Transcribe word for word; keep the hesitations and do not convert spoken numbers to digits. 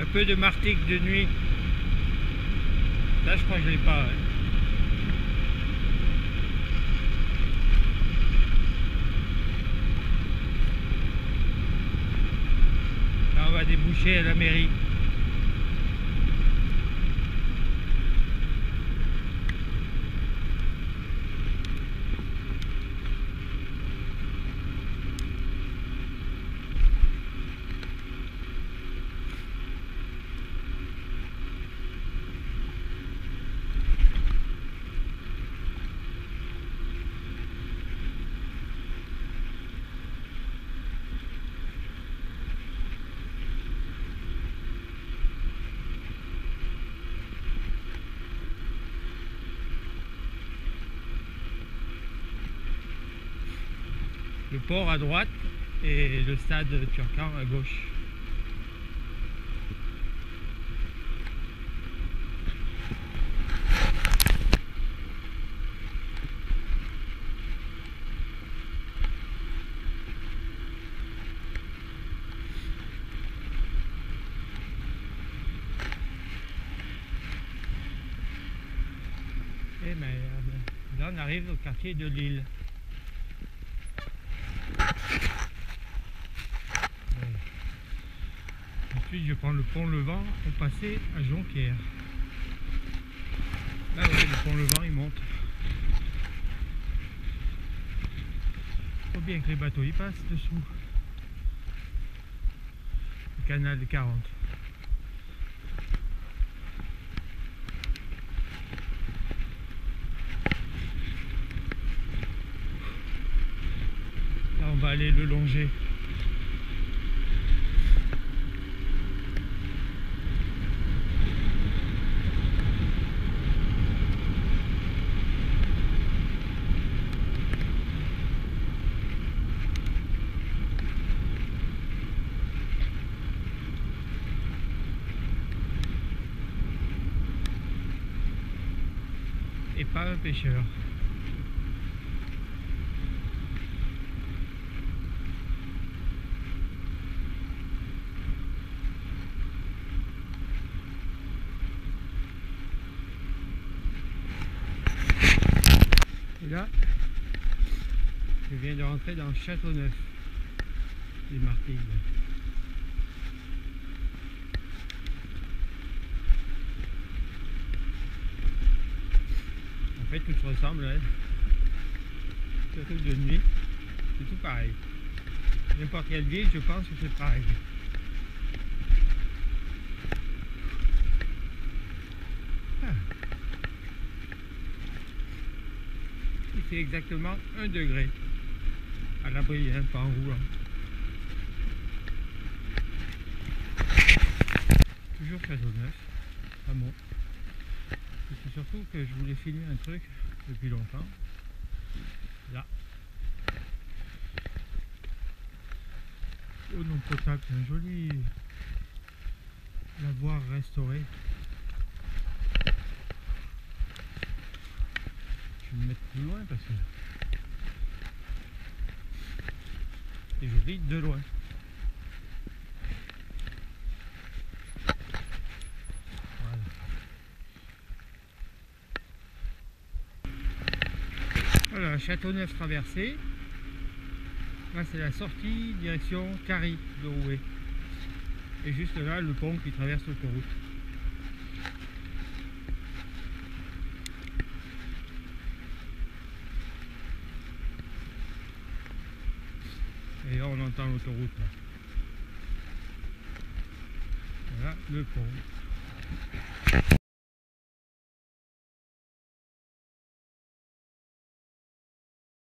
Un peu de martique de nuit. Là je crois que je l'ai pas. Hein. Là on va déboucher à la mairie. Le port à droite et le stade Turcan à gauche. Et merde, là on arrive au quartier de Lille. Ensuite je prends le pont Levant pour passer à Jonquière. Là ouais, le pont Levant il monte. Faut bien que les bateaux y passent dessous. Le canal de quarante. Là on va aller le longer. Et pas un pêcheur. Et là, je viens de rentrer dans Châteauneuf, les Martigues. En fait, tout se ressemble, hein. Surtout de nuit, c'est tout pareil. N'importe quelle ville, je pense que c'est pareil. Ah. Il fait exactement un degré à l'abri, hein, pas en roulant. Toujours Châteauneuf, pas bon. C'est surtout que je voulais filmer un truc depuis longtemps. Là. Eau non potable, c'est un joli lavoir restauré. Je vais me mettre plus loin parce que c'est joli de loin. Voilà, Châteauneuf traversé. Là c'est la sortie direction Carry de Rouet. Et juste là le pont qui traverse l'autoroute. Et là on entend l'autoroute là. Voilà le pont.